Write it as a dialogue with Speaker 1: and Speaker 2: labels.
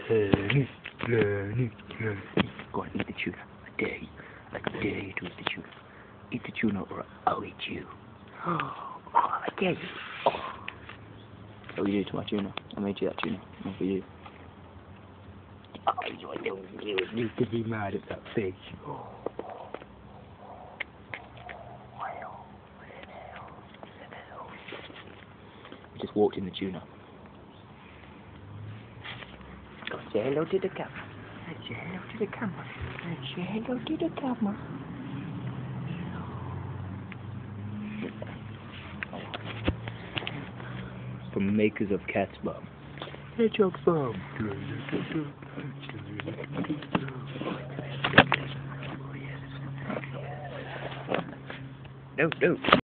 Speaker 1: Learn, learn, learn. Go on, eat the tuna. I dare you. I dare you to eat the tuna. Eat the tuna or I'll eat you. Oh, I dare you. Oh. What will you do to my tuna? I made you that tuna. What will you do? Oh, you need to be mad at that fish. Oh. We just walked in the tuna. Go say hello to the camera. Say hello to the camera. Say hello to the camera. From makers of Cat's Bum. Hedgehog Bum. No, no.